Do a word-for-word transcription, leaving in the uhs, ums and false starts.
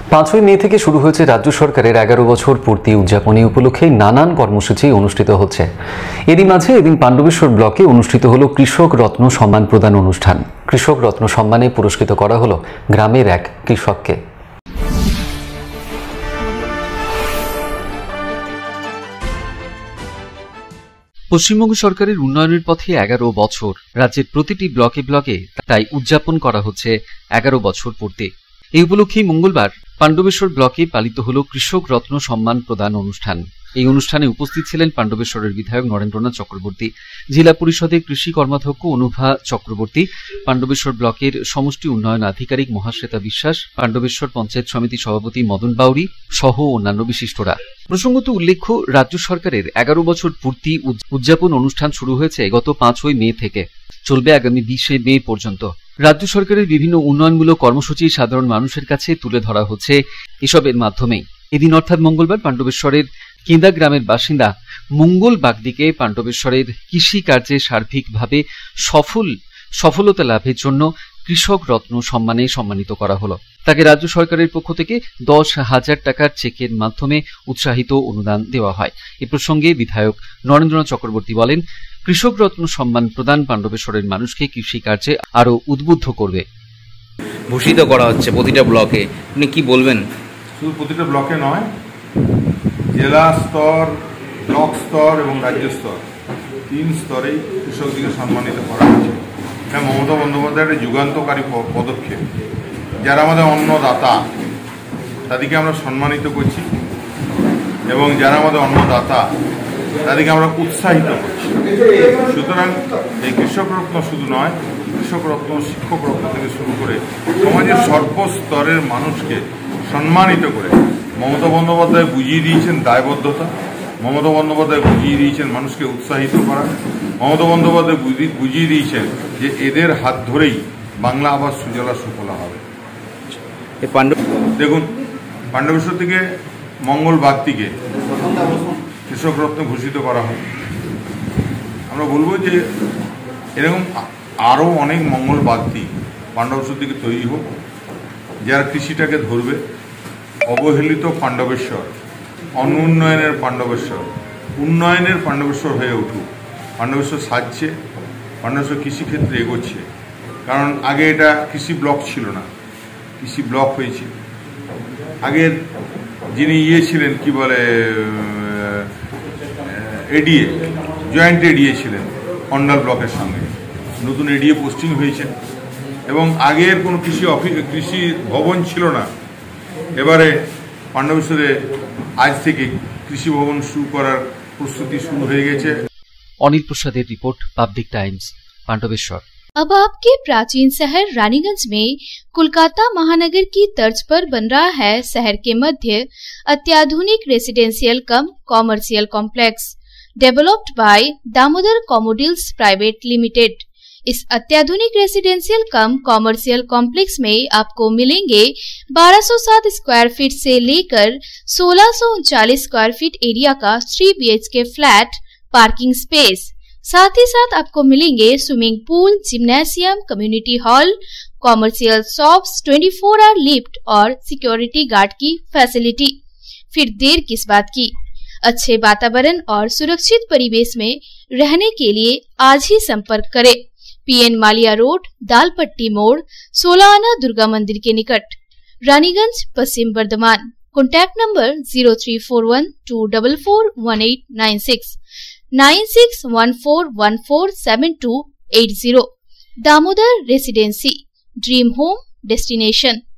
পাঁচই মে থেকে শুরু হয়েছে রাজ্য সরকারের এগারো বছর পূর্তি উদযাপনী উপলক্ষে নানান কর্মসূচি অনুষ্ঠিত হচ্ছে। এরই মাঝে এদিন পাণ্ডবেশ্বর ব্লকে অনুষ্ঠিত হল কৃষক রত্ন সম্মান প্রদান অনুষ্ঠান। কৃষক রত্ন সম্মানে পুরস্কৃত করা হল গ্রামের এক কৃষককে। পশ্চিমবঙ্গ সরকারের উন্নয়নের পথে এগারো বছর, রাজ্যের প্রতিটি ব্লকে ব্লকে তাই উদযাপন করা হচ্ছে এগারো বছর পূর্তি। এই উপলক্ষে মঙ্গলবার পাণ্ডবেশ্বর ব্লকে পালিত হল কৃষক রত্ন সম্মান প্রদান অনুষ্ঠান। এই অনুষ্ঠানে উপস্থিত ছিলেন পাণ্ডবেশ্বরের বিধায়ক নরেন্দ্রনাথ চক্রবর্তী, জেলা পরিষদের কৃষি কর্মাধ্যক্ষ অনুভা চক্রবর্তী, পাণ্ডবেশ্বর ব্লকের সমষ্টি উন্নয়ন আধিকারিক মহাশ্বেতা বিশ্বাস, পাণ্ডবেশ্বর পঞ্চায়েত সমিতি সভাপতি মদন বাউরি সহ অন্যান্য বিশিষ্টরা। প্রসঙ্গত উল্লেখ্য, রাজ্য সরকারের এগারো বছর পূর্তি উদযাপন অনুষ্ঠান শুরু হয়েছে গত পাঁচই মে থেকে, চলবে আগামী বিশে মে পর্যন্ত। রাজ্য সরকারের বিভিন্ন উন্নয়নমূলক কর্মসূচি সাধারণ মানুষের কাছে তুলে ধরা হচ্ছে এসবের মাধ্যমেই। এদিন অর্থাৎ মঙ্গলবার পাণ্ডবেশ্বরের কেন্দা গ্রামের বাসিন্দা মঙ্গল বাগদিকে পাণ্ডবেশ্বরের কৃষি কার্যে সার্বিকভাবে সফল সফলতা লাভের জন্য কৃষক রত্ন সম্মানে সম্মানিত করা হলো। তাকে রাজ্য সরকারের পক্ষ থেকে দশ হাজার টাকার চেকের মাধ্যমে উৎসাহিত অনুদান দেওয়া হয়। এ প্রসঙ্গে বিধায়ক নরেন্দ্রনাথ চক্রবর্তী বলেন, কৃষক রত্ন সম্মান প্রদান পাণ্ডবেশ্বরের মানুষকে কৃষি কার্যে আরো উদ্বুদ্ধ করবে। ভূষিত করা হচ্ছে প্রতিটা ব্লকে, আপনি কি বলবেন? শুধু প্রতিটা ব্লকে নয়, জেলা স্তর, ব্লক স্তর এবং রাজ্য স্তর, তিন স্তরেই কৃষকদিকে সম্মানিত করা হচ্ছে। হ্যাঁ, মমতা বন্দ্যোপাধ্যায়ের যুগান্তকারী পদক্ষেপ। যারা আমাদের অন্নদাতা তাদেরকে আমরা সম্মানিত করছি এবং যারা আমাদের অন্নদাতা তাদেরকে আমরা উৎসাহিত করছি। সুতরাং এই কৃষক রত্ন শুধু নয়, কৃষক রত্ন, শিক্ষক রত্ন থেকে শুরু করে সমাজের সর্বস্তরের মানুষকে সম্মানিত করে মমতা বন্দ্যোপাধ্যায় বুঝিয়ে দিয়েছেন দায়বদ্ধতা, মমতা বন্দ্যোপাধ্যায় বুঝিয়ে দিয়েছেন মানুষকে উৎসাহিত করা, মমতা বন্দ্যোপাধ্যায় বুঝিয়ে দিয়েছেন যে এদের হাত ধরেই বাংলা আবার সুজলা সুফলা হবে। দেখুন, পাণ্ডবেশ্বর থেকে মঙ্গল বাগদিকে কৃষক রত্ন ঘোষিত করা হয়। আমরা বলবো যে এরকম আরও অনেক মঙ্গল বাগদি পাণ্ডবেশ্বর থেকে তৈরি হোক, যারা কৃষিটাকে ধরবে। অবহেলিত পাণ্ডবেশ্বর, অনুন্নয়নের পাণ্ডবেশ্বর, উন্নয়নের পাণ্ডবেশ্বর হয়ে উঠুক। পাণ্ডবেশ্বর সাজছে, পাণ্ডবেশ্বর কৃষিক্ষেত্রে এগোচ্ছে। কারণ আগে এটা কৃষি ব্লক ছিল না, কৃষি ব্লক হয়েছে। আগের যিনি ইয়ে ছিলেন, কি বলে, এডিএ, জয়েন্ট এডিএ ছিলেন অন্ডাল ব্লকের সঙ্গে, নতুন এডিএ পোস্টিং হয়েছে এবং আগের কোনো কৃষি অফিস, কৃষি ভবন ছিল না। এবারে পাণ্ডবেশ্বরে আজ থেকে কৃষি ভবন শুরু করার প্রস্তুতি শুরু হয়ে গেছে। অনিল প্রসাদের রিपोर्ट, पब्लिक टाइम्स, पांडवेश्वर। अब आपके प्राचीन शहर रानीगंज में कोलकाता महानगर की तर्ज पर बन रहा है शहर के मध्य अत्याधुनिक residential cum commercial complex developed by Damodar कॉमोडिल्स प्राइवेट लिमिटेड। इस अत्याधुनिक रेसिडेंशियल कम कॉमर्शियल कॉम्प्लेक्स में आपको मिलेंगे बारह सौ सात स्क्वायर फीट से लेकर सोलह सौ उनचालीस स्क्वायर फीट एरिया का three B H K flat, parking space. साथ ही साथ आपको मिलेंगे swimming pool, gymnasium, community hall, commercial shops, चौबीस आवर लिफ्ट और सिक्योरिटी गार्ड की फैसिलिटी। फिर देर किस बात की, अच्छे वातावरण और सुरक्षित परिवेश में रहने के लिए आज ही संपर्क करें। पीएन मालिया रोड, दालपट्टी मोड़, सोलह आना दुर्गा मंदिर के निकट, Raniganj, Paschim Bardhaman. Contact number zero three four one two double four one eight nine six nine six one four one four seven two eight zero. Damodar residency, dream home destination.